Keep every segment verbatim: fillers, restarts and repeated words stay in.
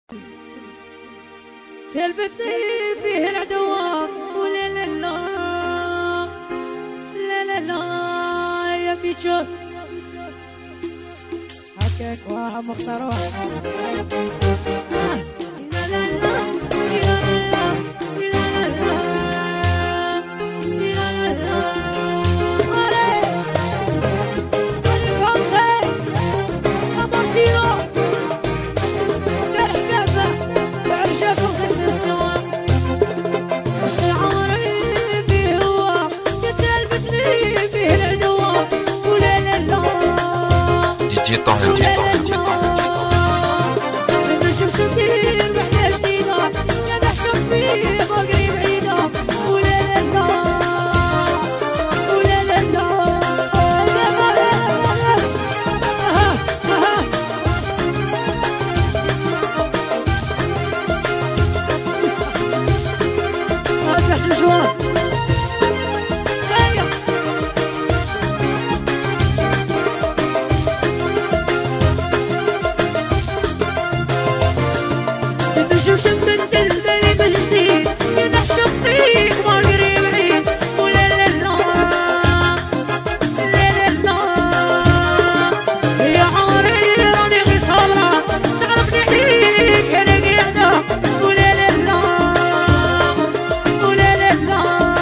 تلفتني فيه العدوى ولا لا لا لا لا لا يا بيتشر هكاك ومختار واحد لا لا لا دي طاهر دي طاهر دي طاهر من الشمس ندير رحلة جديدة لا نحشر فيه بقري بعيدة ولا لا لا ولا لا لا اها اها هذا يحشم شوار شوف من دلبلي بجديد ينحشر فيك ما قريب عيد ولا لا لا لا لا لا يا عمري راني غي صابرة تعرفني عليك انا قاعدة ولا لا لا ولا لا لا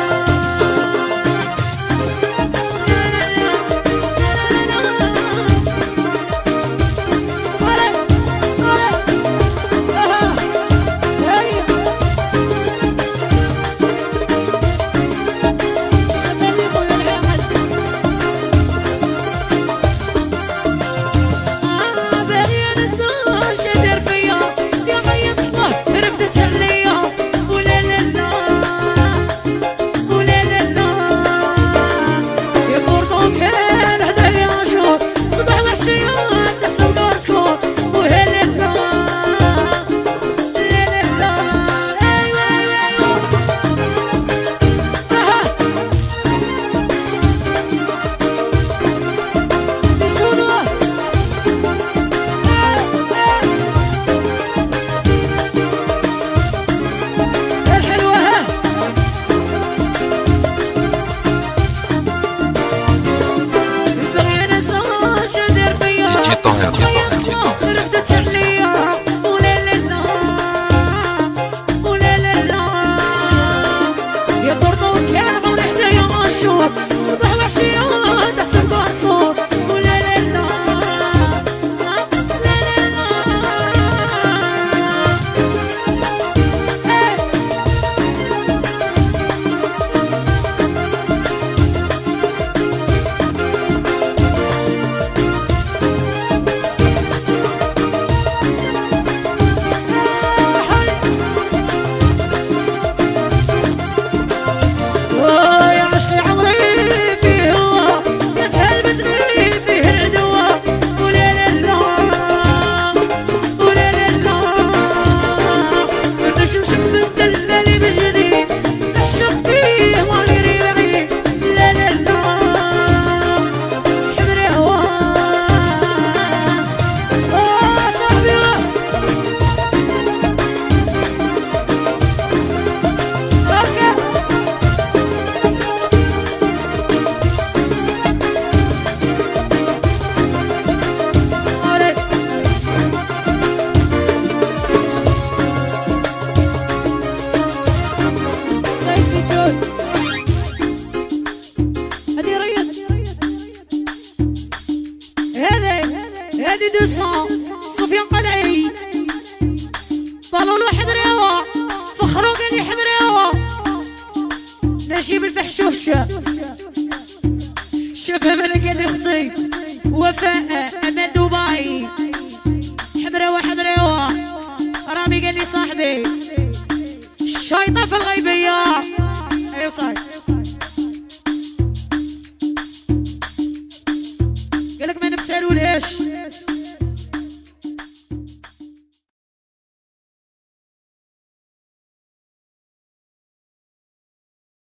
سفيان قلعي طلولو حمراوة فخرو قالي حمراوة نجيب الفحشوشة شباب انا قالي اختي وفاء امان دبي حمراوة حمراوة رامي قالي صاحبي الشيطان في الغيبية ايوا صاحبي قالك ما نبسالولهاش